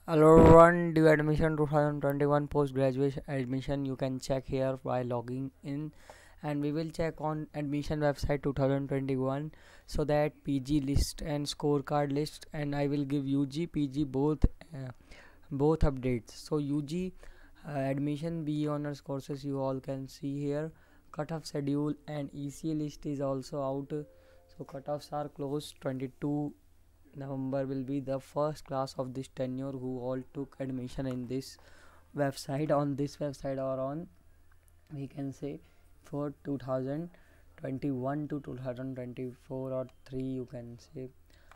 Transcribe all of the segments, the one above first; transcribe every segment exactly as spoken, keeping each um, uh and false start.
Hello everyone, due admission twenty twenty-one post graduation admission you can check here by logging in, and we will check on admission website twenty twenty-one, so that P G list and scorecard list, and I will give U G P G both uh, both updates. So U G uh, admission B E honors courses you all can see here, cutoff schedule and E C list is also out. So cutoffs are closed. twenty-two November will be the first class of this tenure who all took admission in this website, on this website, or on, we can say, for two thousand twenty-one to two thousand twenty-four or three, you can say.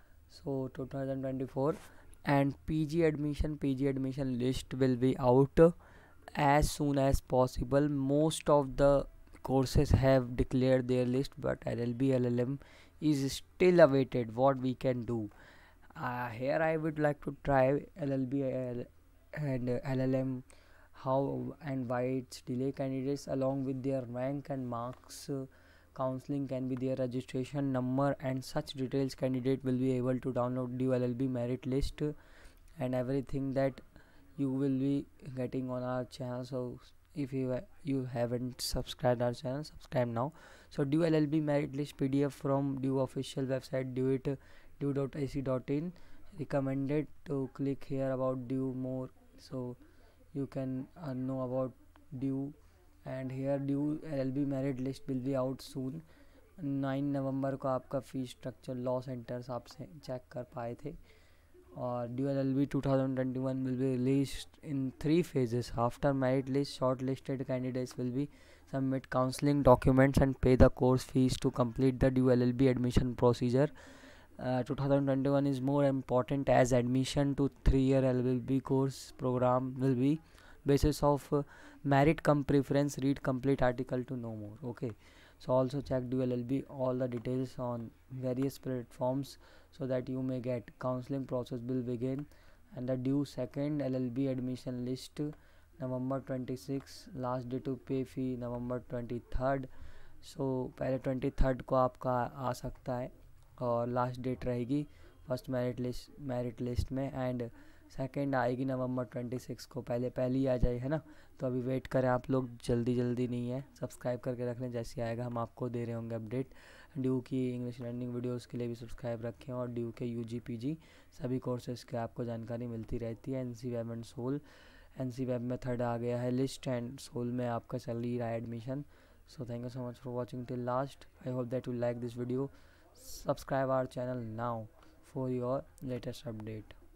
So two thousand twenty-four, and P G admission P G admission list will be out as soon as possible. Most of the courses have declared their list, but L L B L L M is still awaited. What we can do, uh, here I would like to try L L B and uh, L L M, how and why it's delay candidates along with their rank and marks. Uh, counseling can be their registration number and such details. Candidate will be able to download the L L B merit list, uh, and everything that you will be getting on our channel. So if you ha- you haven't subscribed our channel, subscribe now. So due L L B merit list P D F from due official website, do it due dot a c dot in. Recommended to click here about due more, so you can uh, know about due. And here due L L B merit list will be out soon. Nine नवंबर को आपका fees structure law centres आपसे check कर पाए थे. और DU L L B twenty twenty-one will be released in three phases. After merit list, shortlisted candidates will be submit counseling documents and pay the course fees to complete the due L L B admission procedure. Uh, twenty twenty-one is more important as admission to three-year L L B course program will be basis of uh, merit come preference. Read complete article to know more. Okay, so also check due L L B all the details on various platforms, so that you may get counseling process will begin. And the due second L L B admission list November twenty-sixth, last day to pay fee November twenty-third. So so, पहले twenty third को आपका आ सकता है और last date रहेगी first merit list merit list में, and second आएगी नवंबर ट्वेंटी सिक्स को. पहले पहले ही आ जाए, है ना. तो अभी वेट करें आप लोग, जल्दी जल्दी नहीं है. सब्सक्राइब करके रख लें, जैसे आएगा हम आपको दे रहे होंगे अपडेट. ड्यू की इंग्लिश लर्निंग वीडियोस के लिए भी सब्सक्राइब रखें, और ड्यू के यू जी पी जी सभी कोर्सेज़ की आपको जानकारी मिलती रहती है. N C web and SOL, N C web में थर्ड आ गया है लिस्ट, एंड सोल में आपका चल ही रहा है admission. So thank you so much for watching till last. I hope that you like this video. Subscribe our channel now for your latest update.